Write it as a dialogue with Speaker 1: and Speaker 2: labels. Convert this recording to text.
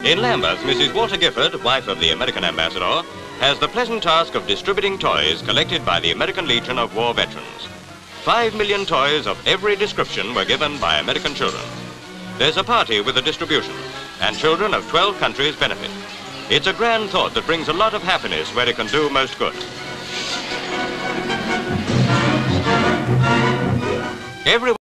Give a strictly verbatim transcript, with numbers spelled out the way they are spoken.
Speaker 1: In Lambeth, Missus Walter Gifford, wife of the American ambassador, has the pleasant task of distributing toys collected by the American Legion of War Veterans. Five million toys of every description were given by American children. There's a party with the distribution, and children of twelve countries benefit. It's a grand thought that brings a lot of happiness where it can do most good. Everyone